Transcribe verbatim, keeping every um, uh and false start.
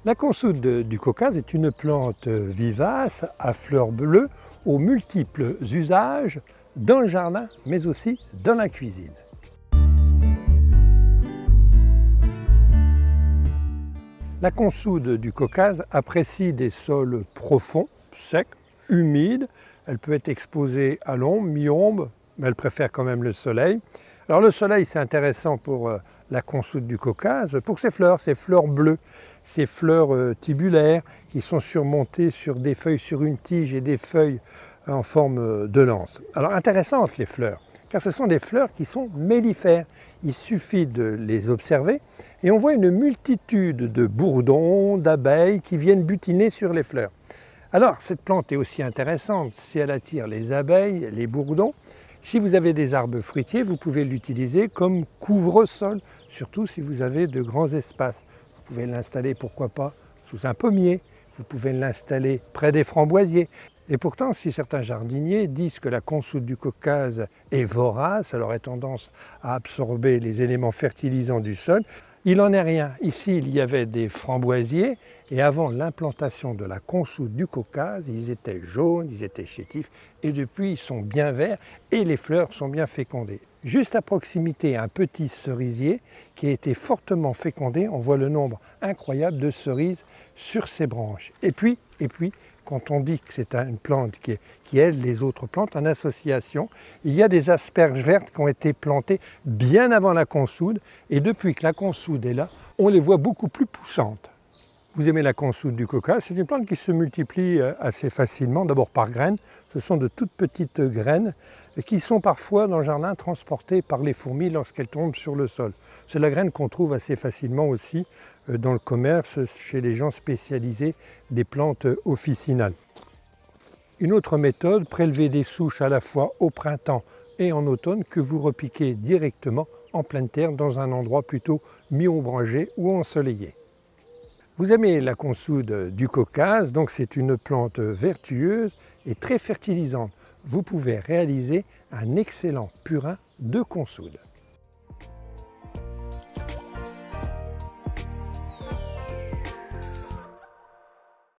La consoude du Caucase est une plante vivace à fleurs bleues aux multiples usages dans le jardin mais aussi dans la cuisine. La consoude du Caucase apprécie des sols profonds, secs, humides. Elle peut être exposée à l'ombre, mi-ombre, mais elle préfère quand même le soleil. Alors le soleil, c'est intéressant pour euh, la consoude du Caucase, pour ses fleurs, ses fleurs bleues, ces fleurs euh, tubulaires qui sont surmontées sur des feuilles sur une tige et des feuilles en forme de lance. Alors intéressantes les fleurs, car ce sont des fleurs qui sont mellifères. Il suffit de les observer et on voit une multitude de bourdons, d'abeilles qui viennent butiner sur les fleurs. Alors cette plante est aussi intéressante si elle attire les abeilles, les bourdons. Si vous avez des arbres fruitiers, vous pouvez l'utiliser comme couvre-sol, surtout si vous avez de grands espaces. Vous pouvez l'installer, pourquoi pas, sous un pommier, vous pouvez l'installer près des framboisiers. Et pourtant, si certains jardiniers disent que la consoude du Caucase est vorace, elle aurait tendance à absorber les éléments fertilisants du sol, il n'en est rien. Ici, il y avait des framboisiers et avant l'implantation de la consoude du Caucase, ils étaient jaunes, ils étaient chétifs et depuis, ils sont bien verts et les fleurs sont bien fécondées. Juste à proximité, un petit cerisier qui a été fortement fécondé. On voit le nombre incroyable de cerises sur ses branches. Et puis, et puis quand on dit que c'est une plante qui, est, qui aide les autres plantes en association, il y a des asperges vertes qui ont été plantées bien avant la consoude et depuis que la consoude est là, on les voit beaucoup plus poussantes. Vous aimez la consoude du Caucase, c'est une plante qui se multiplie assez facilement, d'abord par graines. Ce sont de toutes petites graines qui sont parfois dans le jardin transportées par les fourmis lorsqu'elles tombent sur le sol. C'est la graine qu'on trouve assez facilement aussi dans le commerce, chez les gens spécialisés des plantes officinales. Une autre méthode, prélever des souches à la fois au printemps et en automne que vous repiquez directement en pleine terre dans un endroit plutôt mi-ombragé ou ensoleillé. Vous aimez la consoude du Caucase, donc c'est une plante vertueuse et très fertilisante. Vous pouvez réaliser un excellent purin de consoude.